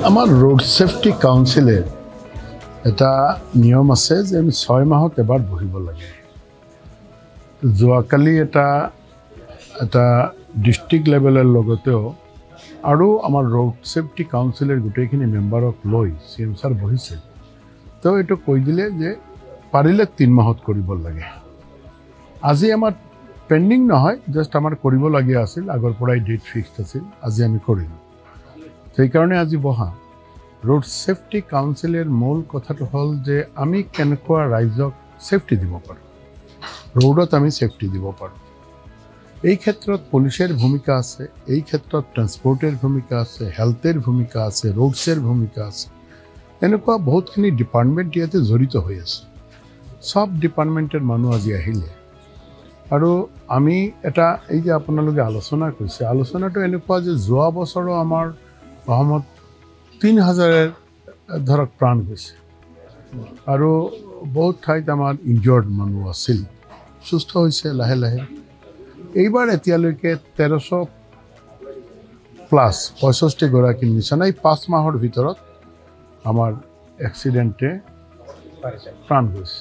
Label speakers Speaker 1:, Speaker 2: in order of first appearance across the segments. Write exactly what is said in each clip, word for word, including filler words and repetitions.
Speaker 1: আমার road safety কাউন্সিলের এটা নিয়ম আছে যে আমি ছয় মাহত এবার বহিব লাগে। যোৱাকালি এটা এটা ডিস্ট্রিক্ট লেভেলের লগতেও আৰু আমার রোড সেফটি কাউন্সিলের গোটেইখিনি মেম্বারক লৈ সি এম ছাৰ বহিছিল। তো এইটো কৈ দিলে যে পাৰিলে তিন মাহত কৰিব লাগে। আজি আমার পেন্ডিং নহয়, জাস্ট আমার কৰিব লগীয়া আছিল, আগৰ পৰাই ডেট ফিক্সড আছিল, আজি আমি কৰিম। সেই কারণে আজি বহা রোড সেফটি কাউন্সিলের মূল কথাটো হল যে আমি কেনেকুৱা রাইজক সেফটি দিব পাৰোঁ, রোডত আমি সেফটি দিব পাৰোঁ। এই ক্ষেত্ৰত পুলিশের ভূমিকা আছে, এই ক্ষেত্ৰত ট্রান্সপোর্টের ভূমিকা আছে, হেলথের ভূমিকা আছে, রোডসের ভূমিকা আছে। এনেকুৱা বহুতখিনি ডিপার্টমেন্ট ইয়াতে জড়িত হৈ আছে। সব ডিপার্টমেন্টের মানুহ আজি আহিলে আৰু আমি এটা এই যে আপোনালোকে আলোচনা কৰিছে, আলোচনাটো এনেকুৱা যে যোৱা বছৰো আমাৰ অসমত তিন হাজারের ধরক প্রাণ গৈছে আৰু বহুত ঠাইত আমাৰ ইনজৰ্ড মানুহ আছিল, সুস্থ হৈছে লাহে লাহে। এইবাৰ এতিয়ালৈকে তেৰশ প্লাছ পঁয়ষষ্ঠি গৰাকী নিচানাই পাঁচ মাহৰ ভিতৰত আমাৰ এক্সিডেণ্টে প্ৰাণ গৈছে।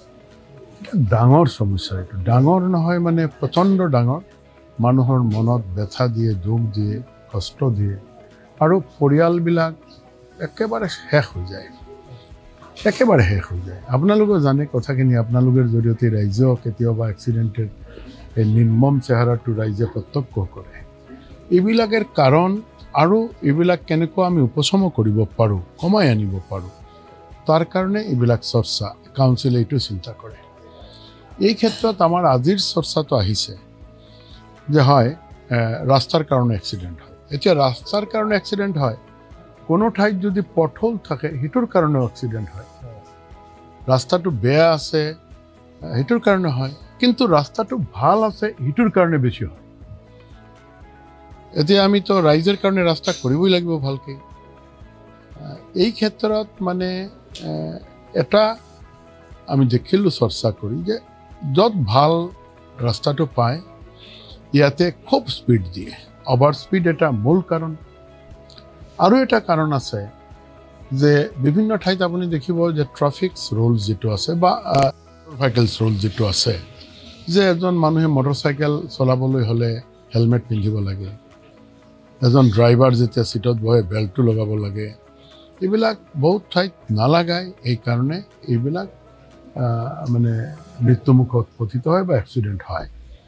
Speaker 1: ডাঙৰ সমস্যা, এইটো ডাঙৰ নহয় মানে প্ৰচণ্ড ডাঙৰ, মানুহৰ মনত ব্যথা দিয়ে, দুখ দিয়ে, কষ্ট দিয়ে আৰু পৰিয়ালবিলাক একেবাৰে শেষ হৈ যায়, একেবাৰে শেষ হৈ যায়। আপোনালোকে জানে কথাখিনি, আপোনালোকৰ জৰিয়তে ৰাইজক কেতিয়াবা এক্সিডেণ্টেৰ এই নিৰ্মম চেহেৰাটো ৰাইজে প্ৰত্যক্ষ কৰে। এইবিলাকৰ কাৰণ আৰু এইবিলাক কেনেকুৱা আমি উপশম কৰিব পাৰোঁ, কমাই আনিব পাৰোঁ, তাৰ কাৰণে এইবিলাক চৰ্চা কাউন্সিলে এইটো চিন্তা কৰে। এই ক্ষেত্ৰত আমাৰ আজিৰ চৰ্চাটো আহিছে যে হয় ৰাস্তাৰ কাৰণে এক্সিডেণ্ট হয়। এতিয়া ৰাস্তাৰ কাৰণে এক্সিডেণ্ট হয়, কোনো ঠাইত যদি পথল থাকে সেইটোৰ কাৰণেও এক্সিডেণ্ট হয়। ৰাস্তাটো বেয়া আছে সেইটোৰ কাৰণে হয়, কিন্তু ৰাস্তাটো ভাল আছে সেইটোৰ কাৰণে বেছি হয়। এতিয়া আমিতো ৰাইজৰ কাৰণে ৰাস্তা কৰিবই লাগিব ভালকৈ। এই ক্ষেত্ৰত মানে এটা আমি দেখিলোঁ চৰ্চা কৰি যে য'ত ভাল ৰাস্তাটো পায় ইয়াতে খুব স্পীড দিয়ে, অভাৰ স্পীড এটা মূল কাৰণ। আৰু এটা কাৰণ আছে যে বিভিন্ন ঠাইত আপুনি দেখিব যে ট্ৰাফিক ৰুলছ যিটো আছে বা ভেহিকেলছ ৰুল যিটো আছে যে এজন মানুহে মটৰচাইকেল চলাবলৈ হ'লে হেলমেট পিন্ধিব লাগে, এজন ড্ৰাইভাৰ যেতিয়া ছিটত বহে বেল্টটো লগাব লাগে। এইবিলাক বহুত ঠাইত নালাগায়, এইকাৰণে এইবিলাক মানে মৃত্যুমুখত পতিত হয় বা এক্সিডেণ্ট হয়।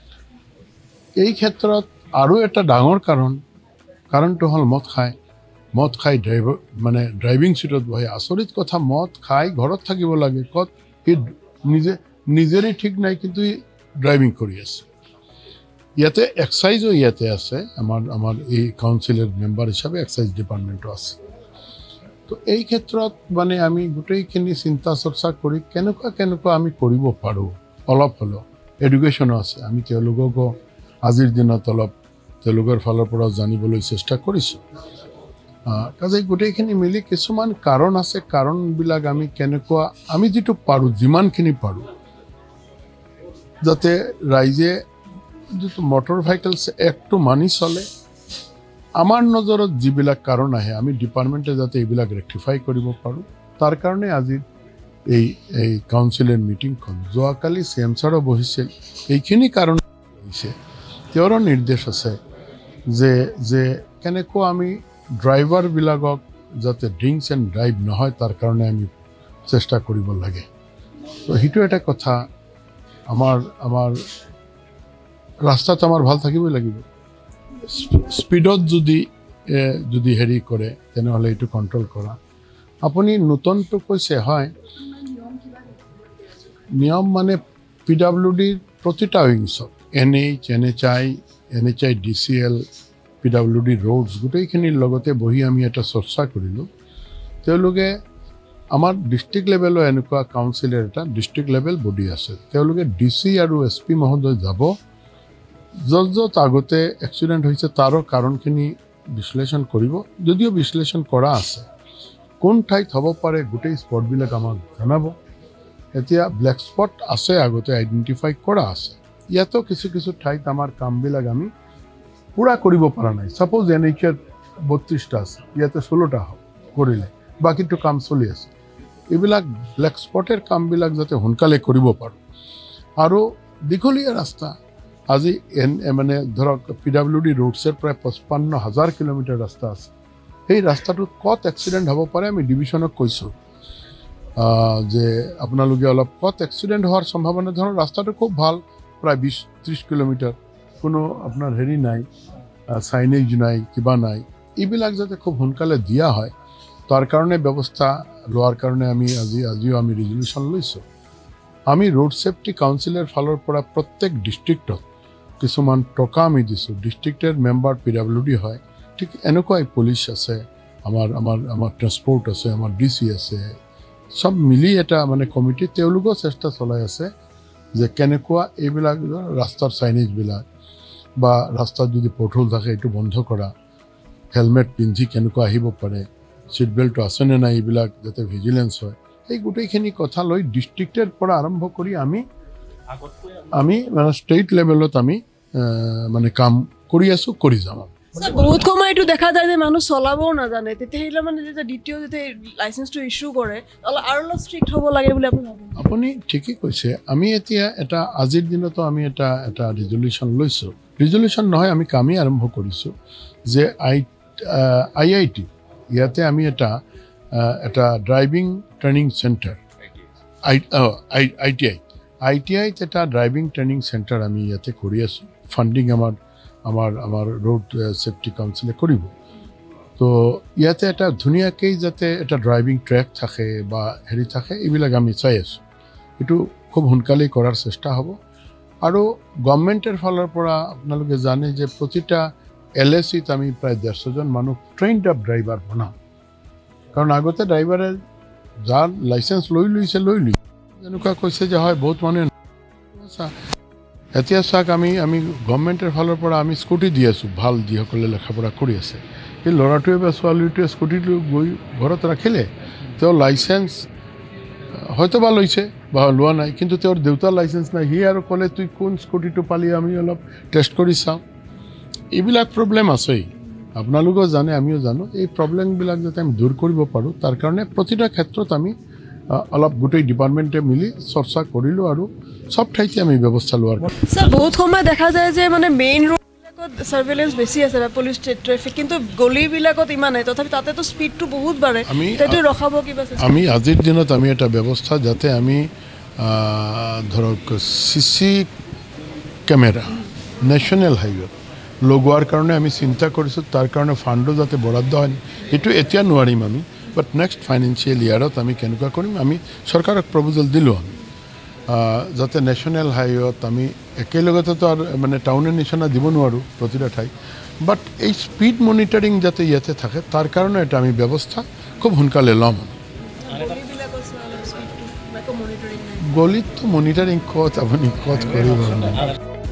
Speaker 1: এই ক্ষেত্ৰত আৰু এটা ডাঙৰ কাৰণ, কাৰণটো হ'ল মদ খায়। মদ খাই ড্ৰাইভাৰ মানে ড্ৰাইভিং ছিটত বহে। আচৰিত কথা, মদ খাই ঘৰত থাকিব লাগে, ক'ত সি নিজে নিজেৰে ঠিক নাই কিন্তু ড্ৰাইভিং কৰি আছে। ইয়াতে এক্সাইজো ইয়াতে আছে, আমাৰ আমাৰ এই কাউন্সিলৰ মেম্বাৰ হিচাপে এক্সাইজ ডিপাৰ্টমেণ্টো আছে। তো এই ক্ষেত্ৰত মানে আমি গোটেইখিনি চিন্তা চৰ্চা কৰি কেনেকুৱা কেনেকুৱা আমি কৰিব পাৰোঁ, অলপ হ'লেও এডুকেশ্যনো আছে। আমি তেওঁলোককো আজিৰ দিনত অলপ তেওঁলোকৰ ফালৰ পৰা জানিবলৈ চেষ্টা কৰিছোঁ। কাজে গোটেইখিনি মিলি কিছুমান কাৰণ আছে, কাৰণবিলাক আমি কেনেকুৱা আমি যিটো পাৰোঁ যিমানখিনি পাৰোঁ যাতে ৰাইজে যিটো মটৰ ভেহিকেলছ এক্টটো মানি চলে। আমাৰ নজৰত যিবিলাক কাৰণ আহে আমি ডিপাৰ্টমেণ্টে যাতে এইবিলাক ৰেক্টিফাই কৰিব পাৰোঁ, তাৰ কাৰণে আজি এই এই কাউন্সিলৰ মিটিংখন। যোৱাকালি চি এম ছাৰো বহিছিল, এইখিনি কাৰণ হৈছে তেওঁৰো নিৰ্দেশ আছে যে যে কেনেকুৱা আমি ড্ৰাইভাৰবিলাকক যাতে ড্ৰিংকছ এণ্ড ড্ৰাইভ নহয় তাৰ কাৰণে আমি চেষ্টা কৰিব লাগে। তো সেইটো এটা কথা। আমাৰ আমাৰ ৰাস্তাত আমাৰ ভাল থাকিবই লাগিব। স্পীডত যদি যদি হেৰি কৰে তেনেহ'লে এইটো কণ্ট্ৰল কৰা। আপুনি নতুনটো কৈছে হয়, নিয়ম মানে পি ডাব্লিউ ডিৰ প্ৰতিটা উইংছত N H N H I N H I D C L P W D roads গোটেইখিনিৰ লগতে বহি আমি এটা চৰ্চা কৰিলোঁ। তেওঁলোকে আমাৰ ডিষ্ট্ৰিক্ট লেভেলৰ এনেকুৱা কাউন্সিলৰ এটা ডিষ্ট্ৰিক্ট লেভেল বডি আছে, তেওঁলোকে ডি চি আৰু এছ পি মহোদয় যাব, য'ত য'ত আগতে এক্সিডেণ্ট হৈছে তাৰো কাৰণখিনি বিশ্লেষণ কৰিব। যদিও বিশ্লেষণ কৰা আছে, কোন ঠাইত হ'ব পাৰে গোটেই স্পটবিলাক আমাক জনাব। এতিয়া ব্লেক স্পট আছে, আগতে আইডেণ্টিফাই কৰা আছে। ইয়াতো কিছু কিছু ঠাইত আমাৰ কামবিলাক আমি পূৰা কৰিব পৰা নাই। সাপোজ এন এইচৰ বত্ৰিশটা আছে, ইয়াতে ষোলোটা হওক, কৰিলে বাকিটো কাম চলি আছে এইবিলাক ব্লেক স্পটেৰ কামবিলাক যাতে সোনকালে কৰিব পাৰোঁ আৰু দীঘলীয়া ৰাস্তা আজি মানে ধৰক পি ডাব্লিউ ডি ৰোডছৰ প্ৰায় পঁচপন্ন হাজাৰ কিলোমিটাৰ ৰাস্তা আছে সেই ৰাস্তাটোত ক'ত এক্সিডেণ্ট হ'ব পাৰে আমি ডিভিশ্যনক কৈছোঁ যে আপোনালোকে অলপ ক'ত এক্সিডেণ্ট হোৱাৰ সম্ভাৱনা ধৰক ৰাস্তাটো খুব ভাল প্ৰায় বিশ ত্ৰিছ কিলোমিটাৰ কোনো আপোনাৰ হেৰি নাই সাইনেজ নাই কিবা নাই এইবিলাক যাতে খুব সোনকালে দিয়া হয় তাৰ কাৰণে ব্যৱস্থা লোৱাৰ কাৰণে আমি আজি আজিও আমি ৰিজলিউশ্যন লৈছোঁ আমি ৰোড সেফটি কাউন্সিলৰ ফালৰ পৰা প্ৰত্যেক ডিষ্ট্ৰিক্টত কিছুমান টকা আমি দিছোঁ ডিষ্ট্ৰিক্টেৰ মেম্বাৰ পি ডাব্লিউ ডি হয় ঠিক এনেকুৱাই পুলিচ আছে আমাৰ আমাৰ আমাৰ ট্ৰান্সপৰ্ট আছে আমাৰ ডি চি আছে সব মিলি এটা মানে কমিটি তেওঁলোকো চেষ্টা চলাই আছে যে কেনেকুৱা এইবিলাক ৰাস্তাৰ সাইনেজবিলাক বা ৰাস্তাত যদি পথহোল থাকে এইটো বন্ধ কৰা হেলমেট পিন্ধি কেনেকুৱা আহিব পাৰে সিট বেল্ট আছে নে নাই এইবিলাক যাতে ভিজিলেন্স হয় এই গোটেইখিনি কথা লৈ ডিষ্ট্ৰিক্টেৰ পৰা আৰম্ভ কৰি আমি আমি মানে ষ্টেট লেভেলত আমি মানে কাম কৰি আছোঁ কৰি যাম
Speaker 2: বহুত সময় এইটো দেখা যায় যে মানুহ চলাবও নাজানে তেতিয়া সেইলা মানে যেতিয়া ডি টি অ যেতিয়া লাইসেন্সটো ইস্যু কৰে অলপ আৰু অলপ ষ্ট্ৰিক্ট হ'ব লাগে বুলি আপুনি ভাবে
Speaker 1: আপুনি ঠিকই কৈছে আমি এতিয়া এটা আজিৰ দিনতো আমি এটা এটা ৰিজলিউশ্যন লৈছোঁ ৰিজলিউশ্যন নহয় আমি কামেই আৰম্ভ কৰিছোঁ যে আই আই আই টি ইয়াতে আমি এটা এটা driving training centre I I T I I T আইত এটা ড্ৰাইভিং ট্ৰেইনিং চেণ্টাৰ আমি ইয়াতে কৰি আছোঁ ফাণ্ডিং আমাৰ আমাৰ আমাৰ ৰোড সেফটি কাউন্সিলে কৰিব তো ইয়াতে এটা ধুনীয়াকৈ যাতে এটা ড্ৰাইভিং ট্ৰেক থাকে বা হেৰি থাকে এইবিলাক আমি চাই আছোঁ এইটো খুব সোনকালেই কৰাৰ চেষ্টা হ'ব আৰু গভৰ্ণমেণ্টৰ ফালৰ পৰা আপোনালোকে জানে যে প্ৰতিটা এল এ চিত আমি প্ৰায় ডেৰশজন মানুহ ট্ৰেইনড আপ ড্ৰাইভাৰ বনাম কাৰণ আগতে ড্ৰাইভাৰে যাৰ লাইচেঞ্চ লৈ লৈছে লৈ লৈছে যেনেকুৱা কৈছে যে হয় বহুত মানুহে এতিয়া চাওক আমি আমি গভৰ্ণমেণ্টৰ ফালৰ পৰা আমি স্কুটি দি আছোঁ ভাল যিসকলে লেখা পঢ়া কৰি আছে সেই ল'ৰাটোৱে বা ছোৱালীটোৱে স্কুটিটো গৈ ঘৰত ৰাখিলে তেওঁ লাইচেঞ্চ হয়তো বা লৈছে বা লোৱা নাই কিন্তু তেওঁৰ দেউতাৰ লাইচেঞ্চ নাই সি আৰু ক'লে তুই কোন স্কুটিটো পালি আমি অলপ টেষ্ট কৰি চাওঁ এইবিলাক প্ৰব্লেম আছেই আপোনালোকেও জানে আমিও জানো এই প্ৰব্লেমবিলাক যাতে আমি দূৰ কৰিব পাৰোঁ তাৰ কাৰণে প্ৰতিটা ক্ষেত্ৰত আমি অলপ গোটেই ডিপাৰ্টমেণ্টে মিলি চৰ্চা কৰিলোঁ আৰু সব ঠাইতে আমি ব্যৱস্থা লোৱাৰ
Speaker 2: স্যাৰ বহুত সময় দেখা যায় যে মানে মেইন ৰোডবিলাকত সাৰ্ভেলেন্স বেছি আছে বা পুলিচ ট্ৰেফিক কিন্তু গলিবিলাকত ইমান নাই তথাপি তাতেতো স্পীডটো বহুত বাঢ়ে সেইটো ৰখাব কিবা
Speaker 1: আমি আজিৰ দিনত আমি এটা ব্যৱস্থা যাতে আমি ধৰক চি চি কেমেৰা নেশ্যনেল হাইৱেত লগোৱাৰ কাৰণে আমি চিন্তা কৰিছোঁ তাৰ কাৰণে ফাণ্ডো যাতে বরাদ্দ হয় এইটো এতিয়া নোৱাৰিম আমি বাট নেক্সট ফাইনেন্সিয়েল ইয়াৰত আমি কেনেকুৱা কৰিম আমি চৰকাৰক প্ৰপ'জেল দিলোঁ আমি যাতে নেশ্যনেল হাইৱেত আমি একেলগতেতো আৰু মানে টাউনৰ নিচিনা দিব নোৱাৰোঁ প্ৰতিটা ঠাই বাট এই স্পীড মনিটৰিং যাতে ইয়াতে থাকে তাৰ কাৰণে এটা আমি ব্যৱস্থা খুব সোনকালে ল'ম গলিততো মনিটৰিং ক'ত আপুনি ক'ত কৰিব